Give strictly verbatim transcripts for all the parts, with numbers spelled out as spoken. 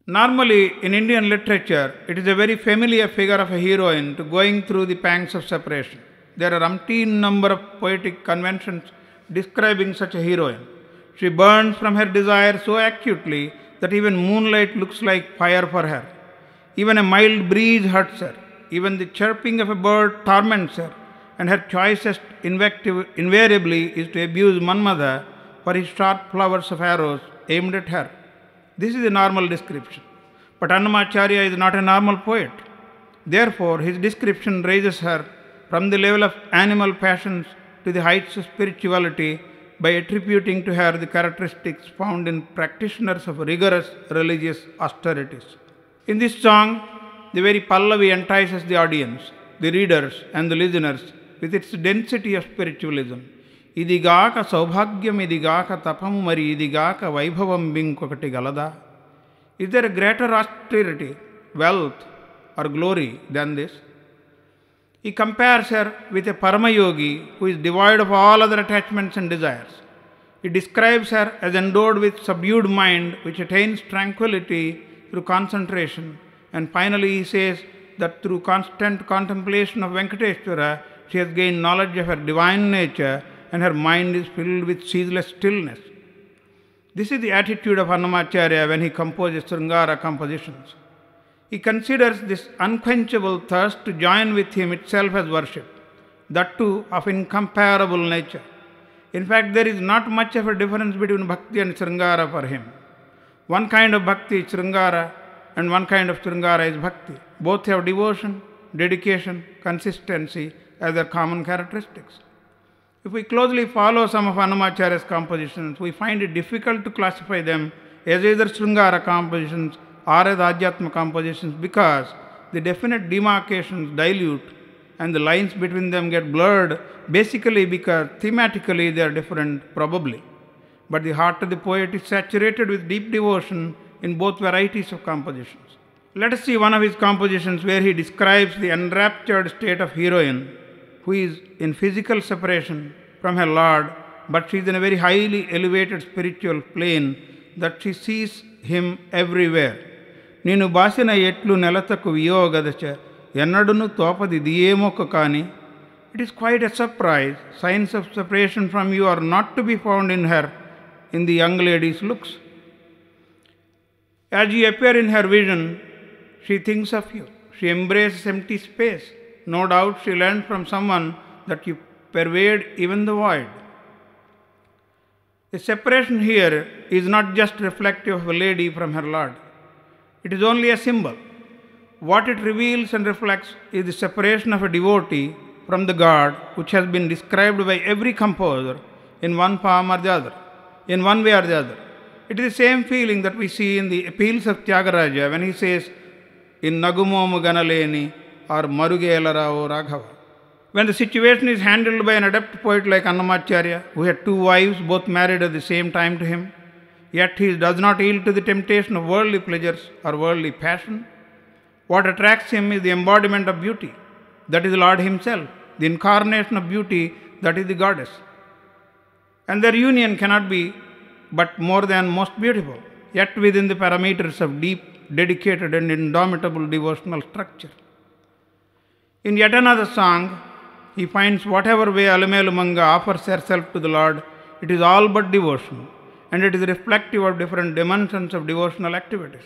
Normally, in Indian literature, it is a very familiar figure of a heroine to going through the pangs of separation. There are umpteen number of poetic conventions describing such a heroine. She burns from her desire so acutely that even moonlight looks like fire for her. Even a mild breeze hurts her. Even the chirping of a bird torments her. And her choicest invective invariably is to abuse Manmada for his sharp flowers of arrows aimed at her. This is a normal description. But Annamacharya is not a normal poet. Therefore, his description raises her from the level of animal passions to the heights of spirituality by attributing to her the characteristics found in practitioners of rigorous religious austerities. In this song, the very Pallavi entices the audience, the readers and the listeners with its density of spiritualism. Idigaka saubhagyam idigaka tapam mari idigaka vaibhavam vinkokati galada. Is there a greater austerity, wealth or glory than this? He compares her with a Paramayogi who is devoid of all other attachments and desires. He describes her as endowed with subdued mind which attains tranquility through concentration. And finally he says that through constant contemplation of Venkateshwara, she has gained knowledge of her divine nature and her mind is filled with ceaseless stillness. This is the attitude of Annamacharya when he composes Sringara compositions. He considers this unquenchable thirst to join with him itself as worship, that too of incomparable nature. In fact, there is not much of a difference between bhakti and Sringara for him. One kind of bhakti is Sringara and one kind of Sringara is bhakti. Both have devotion, dedication, consistency as their common characteristics. If we closely follow some of Annamacharya's compositions, we find it difficult to classify them as either Sringara compositions or as Adhyatma compositions because the definite demarcations dilute and the lines between them get blurred, basically because thematically they are different probably. But the heart of the poet is saturated with deep devotion in both varieties of compositions. Let us see one of his compositions where he describes the enraptured state of heroine who is in physical separation from her Lord, but she is in a very highly elevated spiritual plane that she sees him everywhere. Ninu basina etlu nelataku viyogadacha ennadunu topadi diyemokka kani. It is quite a surprise. Signs of separation from you are not to be found in her, in the young lady's looks. As you appear in her vision, she thinks of you. She embraces empty space. No doubt she learned from someone that you pervade even the void. The separation here is not just reflective of a lady from her Lord. It is only a symbol. What it reveals and reflects is the separation of a devotee from the God, which has been described by every composer in one form or the other, in one way or the other. It is the same feeling that we see in the appeals of Tyagaraja when he says, in Nagumomu Ganaleni or Marugelara or Raghava. When the situation is handled by an adept poet like Annamacharya, who had two wives both married at the same time to him, yet he does not yield to the temptation of worldly pleasures or worldly passion, what attracts him is the embodiment of beauty, that is the Lord himself, the incarnation of beauty, that is the goddess. And their union cannot be but more than most beautiful, yet within the parameters of deep, dedicated and indomitable devotional structure. In yet another song, he finds whatever way Alamelumanga offers herself to the Lord, it is all but devotion, and it is reflective of different dimensions of devotional activities.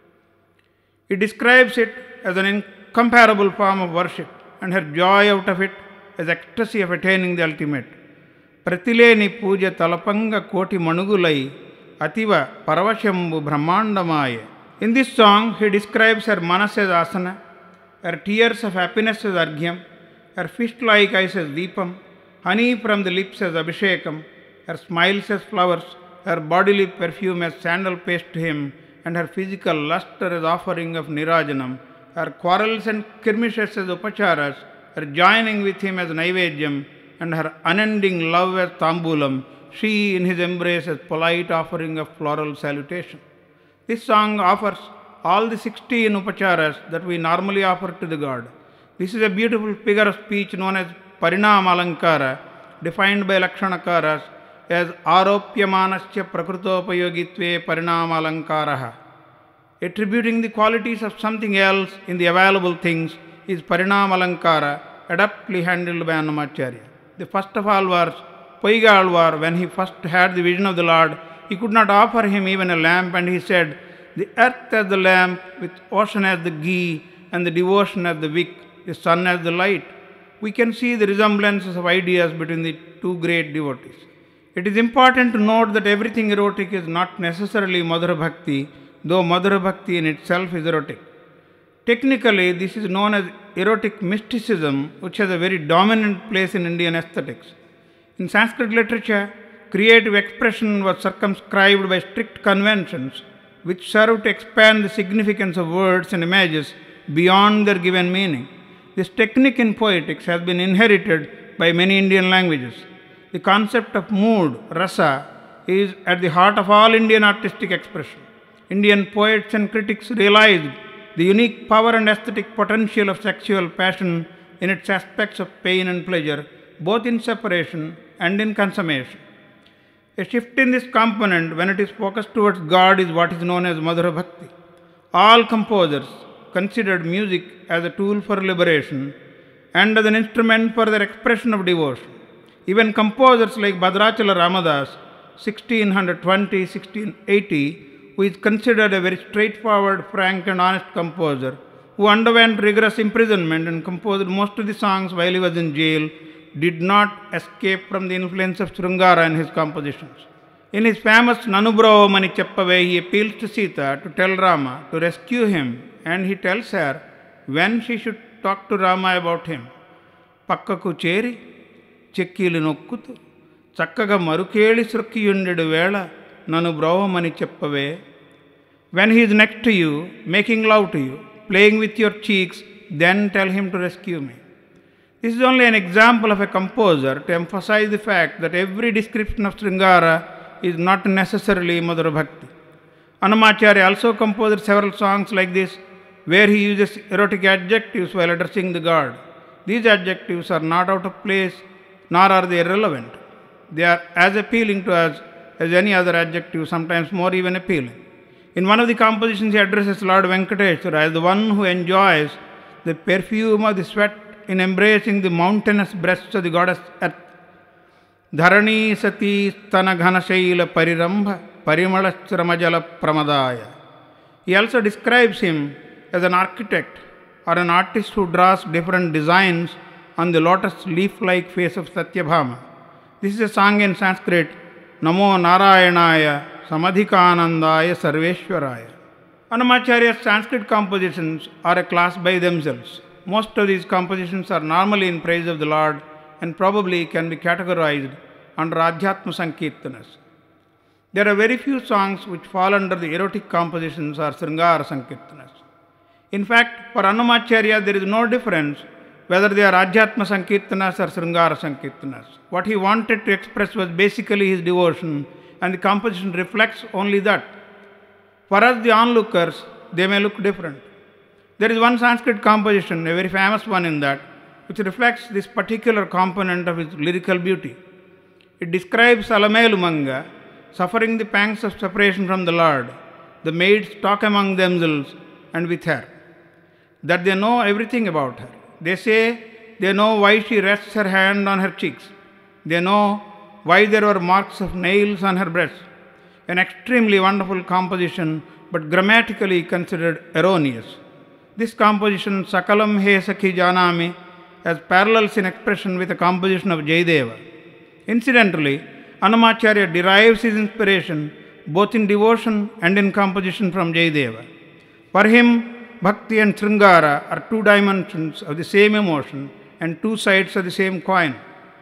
He describes it as an incomparable form of worship, and her joy out of it as ecstasy of attaining the ultimate. Pratileni puja talapanga koti manugulai ativa paravashambu brahmandamaya. In this song, he describes her manas as asana, her tears of happiness as arghyam, her fist-like eyes as deepam, honey from the lips as abhishekam, her smiles as flowers, her bodily perfume as sandal paste to him, and her physical luster as offering of nirajanam, her quarrels and skirmishes as upacharas, her joining with him as naivedyam, and her unending love as tambulam, she in his embrace as polite offering of floral salutation. This song offers all the sixteen upacharas that we normally offer to the God. This is a beautiful figure of speech known as Parinama Alankara, defined by Lakshanakaras as Aropyamanasya Prakrutopayogitve Parinama Alankaraha. Attributing the qualities of something else in the available things is Parinamalankara, adeptly handled by Annamacharya. The first of all was Poiga Alvar. When he first had the vision of the Lord, he could not offer him even a lamp, and he said, "The earth as the lamp, with ocean as the ghee, and the devotion as the wick, the sun as the light." We can see the resemblances of ideas between the two great devotees. It is important to note that everything erotic is not necessarily Madhura Bhakti, though Madhura Bhakti in itself is erotic. Technically, this is known as erotic mysticism, which has a very dominant place in Indian aesthetics. In Sanskrit literature, creative expression was circumscribed by strict conventions, which served to expand the significance of words and images beyond their given meaning. This technique in poetics has been inherited by many Indian languages. The concept of mood, rasa, is at the heart of all Indian artistic expression. Indian poets and critics realized the unique power and aesthetic potential of sexual passion in its aspects of pain and pleasure, both in separation and in consummation. A shift in this component, when it is focused towards God, is what is known as Madhura Bhakti. All composers considered music as a tool for liberation and as an instrument for their expression of devotion. Even composers like Bhadrachala Ramadas, sixteen twenty to sixteen eighty, who is considered a very straightforward, frank and honest composer, who underwent rigorous imprisonment and composed most of the songs while he was in jail, did not escape from the influence of Sringara in his compositions. In his famous Nanubhrava Mani Cheppave, he appeals to Sita to tell Rama to rescue him, and he tells her when she should talk to Rama about him. Pakkaku cheri, chekkili nokkutu, chakkaga marukeli srukkiyundedu vela, Nanubhrava Mani Cheppave. When he is next to you, making love to you, playing with your cheeks, then tell him to rescue me. This is only an example of a composer to emphasize the fact that every description of Sringara is not necessarily Madhura Bhakti. Annamacharya also composed several songs like this, where he uses erotic adjectives while addressing the God. These adjectives are not out of place, nor are they irrelevant. They are as appealing to us as any other adjective, sometimes more even appealing. In one of the compositions, he addresses Lord Venkateshwara as the one who enjoys the perfume of the sweat in embracing the mountainous breasts of the goddess Earth. Dharani sati stana ghanashaila parirambha parimalastramajala pramadaya. He also describes him as an architect or an artist who draws different designs on the lotus leaf-like face of Satyabhama. This is a song in Sanskrit, Namo Narayanaya Samadhikanandaya Sarveshwaraya. Annamacharya's Sanskrit compositions are a class by themselves. Most of these compositions are normally in praise of the Lord and probably can be categorized under Adhyatma Sankirtanas. There are very few songs which fall under the erotic compositions or Sringara Sankirtanas. In fact, for Annamacharya, there is no difference whether they are Adhyatma Sankirtanas or Sringara Sankirtanas. What he wanted to express was basically his devotion, and the composition reflects only that. For us, the onlookers, they may look different. There is one Sanskrit composition, a very famous one in that, which reflects this particular component of his lyrical beauty. It describes Alamelumanga suffering the pangs of separation from the Lord. The maids talk among themselves and with her, that they know everything about her. They say they know why she rests her hand on her cheeks. They know why there were marks of nails on her breasts. An extremely wonderful composition, but grammatically considered erroneous. This composition, Sakalam He Sakhi Janami, has parallels in expression with a composition of Jayadeva. Incidentally, Annamacharya derives his inspiration both in devotion and in composition from Jayadeva. For him, Bhakti and Sringara are two dimensions of the same emotion and two sides of the same coin.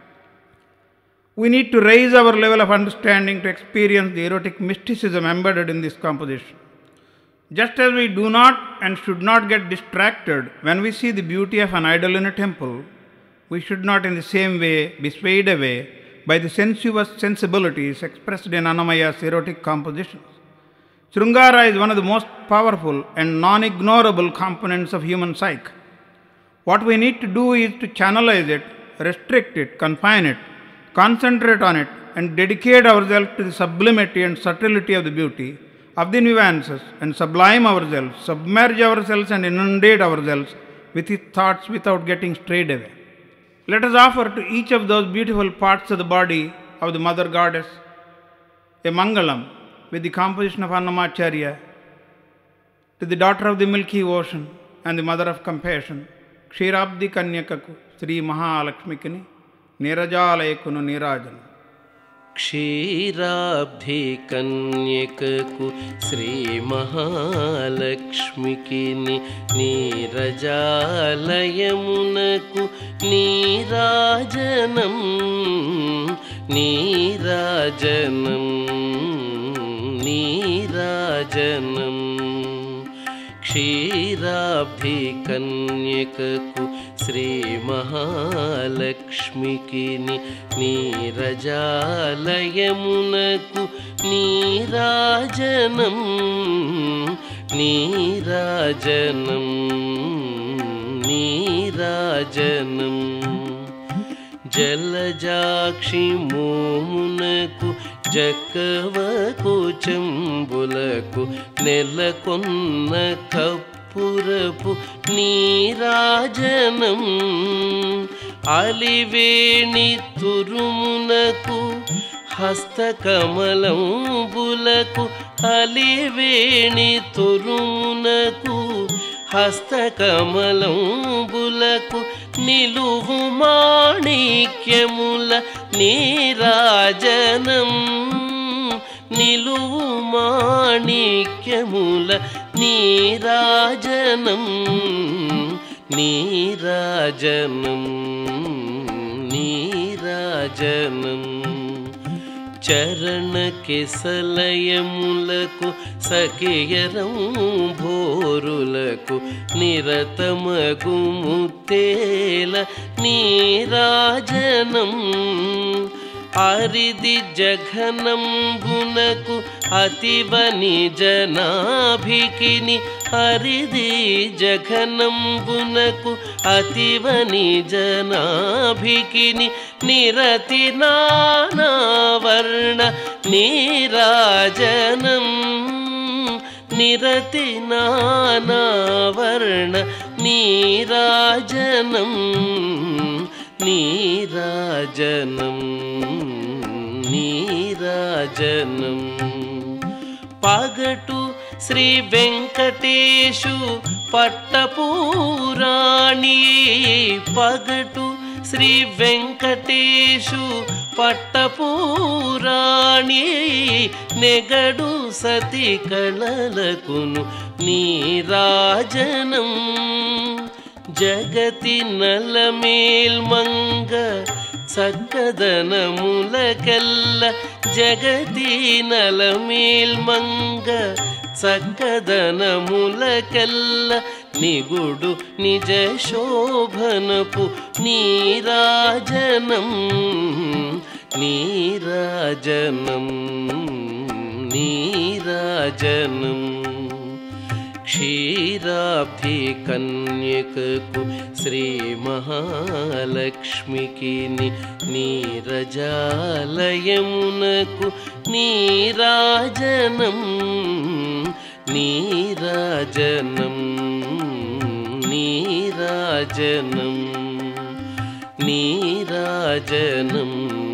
We need to raise our level of understanding to experience the erotic mysticism embedded in this composition. Just as we do not and should not get distracted when we see the beauty of an idol in a temple, we should not in the same way be swayed away by the sensuous sensibilities expressed in Annamaya's erotic compositions. Sringara is one of the most powerful and non-ignorable components of human psyche. What we need to do is to channelize it, restrict it, confine it, concentrate on it, and dedicate ourselves to the sublimity and subtlety of the beauty, of the nuances and sublime ourselves, submerge ourselves and inundate ourselves with his thoughts without getting strayed away. Let us offer to each of those beautiful parts of the body of the Mother Goddess a Mangalam with the composition of Annamacharya to the daughter of the Milky Ocean and the Mother of Compassion, Kshirabdi Kanyakaku, Sri Mahalakshmikini, Nirajalayakunu Nirajan. క్షీరాబ్ధి కన్యకకు Shri మహాలక్ష్మికిని నీరజాలయమునకు నీరాజనం నీరాజనం నీరాజనం క్షీరాబ్ధి కన్యకకు శ్రీ మహాలక్ష్మికిని నీరజాలయమునకు నీరాజనం నీరాజనం నీరాజనం జలజాక్షి మోమునకు జక్కవకు చెంబులకు నెలకొన్న కప్పురపు నీరాజనం అలివేణి తురుమునకు హస్తకమలంబులకు అలివేణి తురుమునకు హస్తకమలంబులకు నిలువు మాణిక్యముల నీరాజనం నిలువు మాణిక్యముల నీరాజనం నీరాజనం నీరాజనం చరణ కెసలయములకు సఖియరం భోరులకు నిరతమగు ముత్తేల నీరాజనం అరిది జఘనంబునకు అతివ నిజనాభికిని అరిది జఘనంబునకు అతివ నిజనాభికిని నిరతి నానావర్ణ నీరాజనం నిరతి నానావర్ణ నీరాజనం నీరాజనం నీరాజనం పగటు శ్రీ వెంకటేశు పట్టపూరాణి పగటు శ్రీ వెంకటేశు పట్టపూరాణి నెగడు సతి కళలకును నీరాజనం జగతి నలమేల్మంగ చక్కదనములకెల్ల జగతి నలమేల్మంగ చక్కదనములకెల్ల నిగుడు నిజ శోభనపు నీరాజనం నీరాజనం నీరాజనం క్షీరాబ్ధి కన్యకకు శ్రీ మహాలక్ష్మికిని నీరజాలయమునకు నీరాజనం నీరాజనం నీరాజనం నీరాజనం